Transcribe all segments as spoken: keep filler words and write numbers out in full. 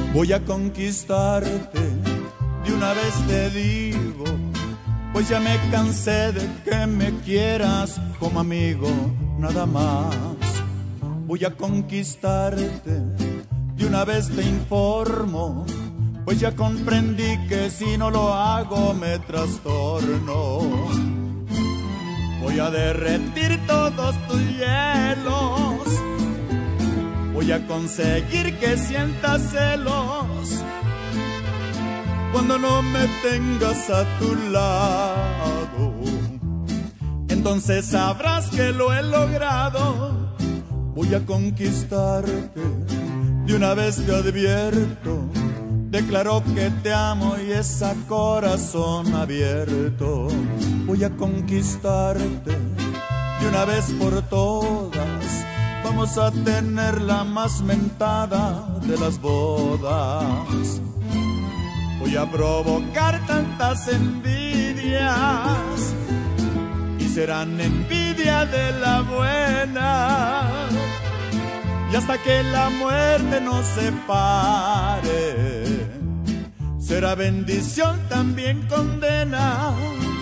Voy a conquistarte, de una vez te digo, pues ya me cansé de que me quieras como amigo, nada más. Voy a conquistarte, de una vez te informo, pues ya comprendí que si no lo hago me trastorno. Voy a derretir todos tus hielos, voy a conseguir que sientas celos cuando no me tengas a tu lado. Entonces sabrás que lo he logrado. Voy a conquistarte, de una vez te advierto. Declaro que te amo y es a corazón abierto. Voy a conquistarte, de una vez por todas. Vamos a tener la más mentada de las bodas. Voy a provocar tantas envidias y serán envidia de la buena. Y hasta que la muerte nos separe, será bendición también condena.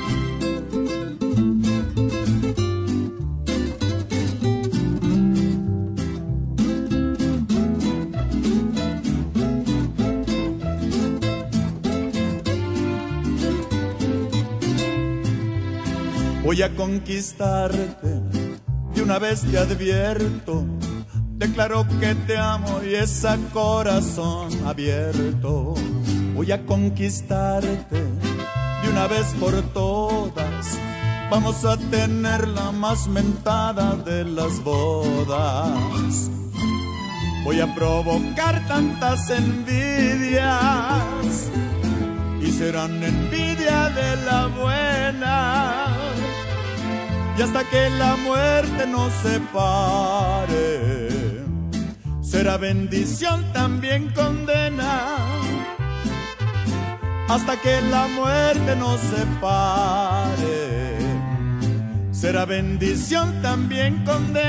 Voy a conquistarte, de una vez te advierto. Declaro que te amo y es a corazón abierto. Voy a conquistarte, de una vez por todas. Vamos a tener la más mentada de las bodas. Voy a provocar tantas envidias y serán envidia de la buena. Y hasta que la muerte nos separe, será bendición también condena. Hasta que la muerte nos separe, será bendición también condena.